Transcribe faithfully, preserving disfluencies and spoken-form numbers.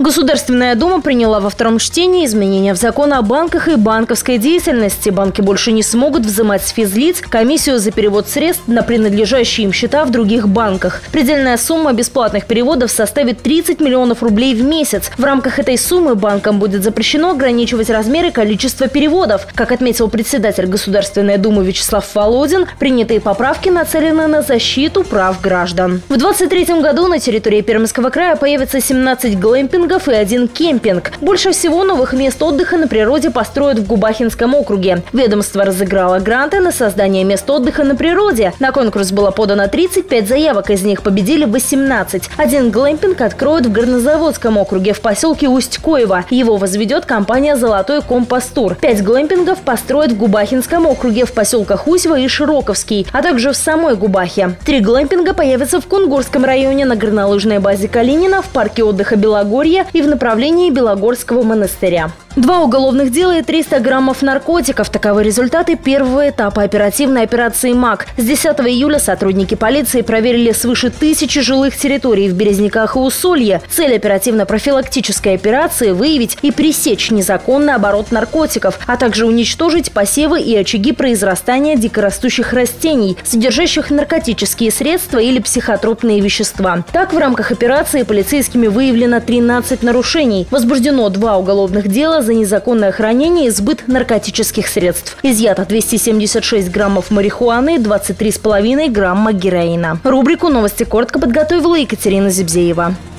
Государственная Дума приняла во втором чтении изменения в закон о банках и банковской деятельности. Банки больше не смогут взимать с физлиц комиссию за перевод средств на принадлежащие им счета в других банках. Предельная сумма бесплатных переводов составит тридцать миллионов рублей в месяц. В рамках этой суммы банкам будет запрещено ограничивать размер и количество переводов. Как отметил председатель Государственной Думы Вячеслав Володин, принятые поправки нацелены на защиту прав граждан. В две тысячи двадцать третьем году на территории Пермского края появится семнадцать глэмпингов и один кемпинг. Больше всего новых мест отдыха на природе построят в Губахинском округе. Ведомство разыграло гранты на создание мест отдыха на природе. На конкурс было подано тридцать пять заявок, из них победили восемнадцать. Один глэмпинг откроют в Горнозаводском округе в поселке Усть-Коево. Его возведет компания «Золотой компостур». Пять глэмпингов построят в Губахинском округе в поселках Усьва и Широковский, а также в самой Губахе. Три глэмпинга появятся в Кунгурском районе на горнолыжной базе Калинина, в парке отдыха Белогорье и в направлении Белогорского монастыря. Два уголовных дела и триста граммов наркотиков – таковы результаты первого этапа оперативной операции «МАК». С десятого июля сотрудники полиции проверили свыше тысячи жилых территорий в Березниках и Усолье. Цель оперативно-профилактической операции – выявить и пресечь незаконный оборот наркотиков, а также уничтожить посевы и очаги произрастания дикорастущих растений, содержащих наркотические средства или психотропные вещества. Так, в рамках операции полицейскими выявлено тринадцать нарушений. Возбуждено два уголовных дела за незаконное хранение и сбыт наркотических средств. Изъято двести семьдесят шесть граммов марихуаны и двадцать три с половиной грамма героина. Рубрику «Новости коротко» подготовила Екатерина Зибзеева.